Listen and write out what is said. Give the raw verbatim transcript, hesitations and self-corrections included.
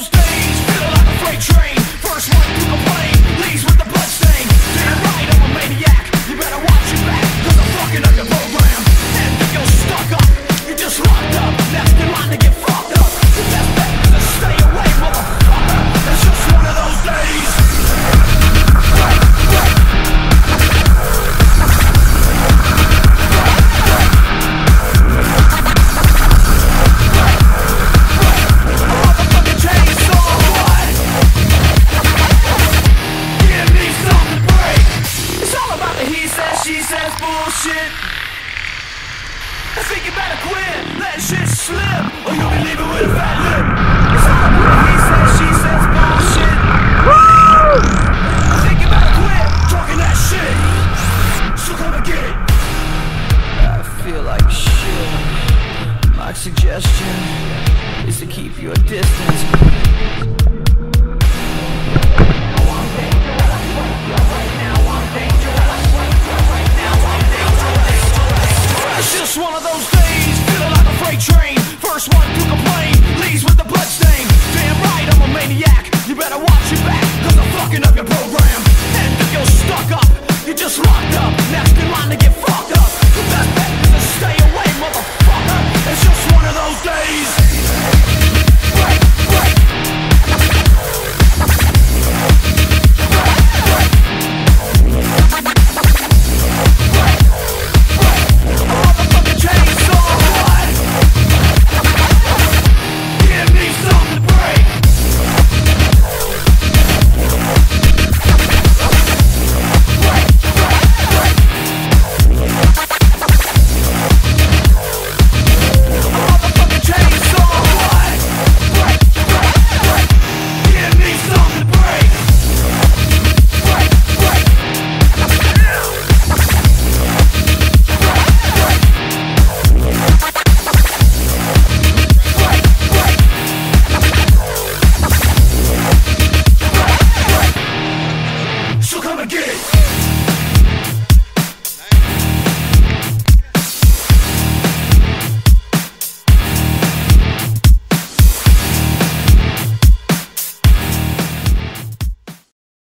those days, feeling like a freight train. First one to complain, leaves with the bloodstain. Damn right, I'm a maniac. You better watch your back, cause I'm fucking up your program. And if you're stuck up, you're just locked up. Next in line to get fucked up. The best bet is to stay away, motherfucker. It's just one of those days. Right, right. She says bullshit. I think you better quit, let shit slip, or you'll be leaving with a fat lip. It's all about the he says, she says bullshit. Woo! I think you better quit talking that shit. So come and get it. I feel like shit. My suggestion is to keep your distance. It's just one of those days, feeling like a freight train. First one to complain, leaves with the bloodstain. Damn right, I'm a maniac. You better watch your back, cause I'm fucking up your program. And if you're stuck up, you're just locked up. Next in line to get fucked up. The best bet is to stay away, motherfucker. It's just one of those days. Right, right. So come and get it.